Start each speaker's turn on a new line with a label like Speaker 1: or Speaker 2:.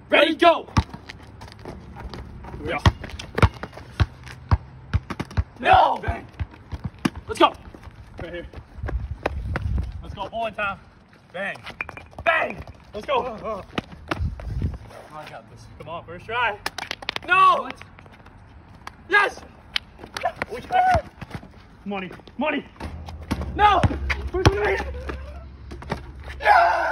Speaker 1: Ready, go!
Speaker 2: Go.
Speaker 1: No!
Speaker 2: Bang.
Speaker 1: Let's go!
Speaker 2: Right here. Let's go. Bowling time. Bang.
Speaker 1: Bang!
Speaker 2: Let's go.
Speaker 1: I got this.
Speaker 2: Come on, first try.
Speaker 1: No!
Speaker 2: What?
Speaker 1: Yes!
Speaker 2: Money. Money.
Speaker 1: No!
Speaker 2: First try.
Speaker 1: Yeah!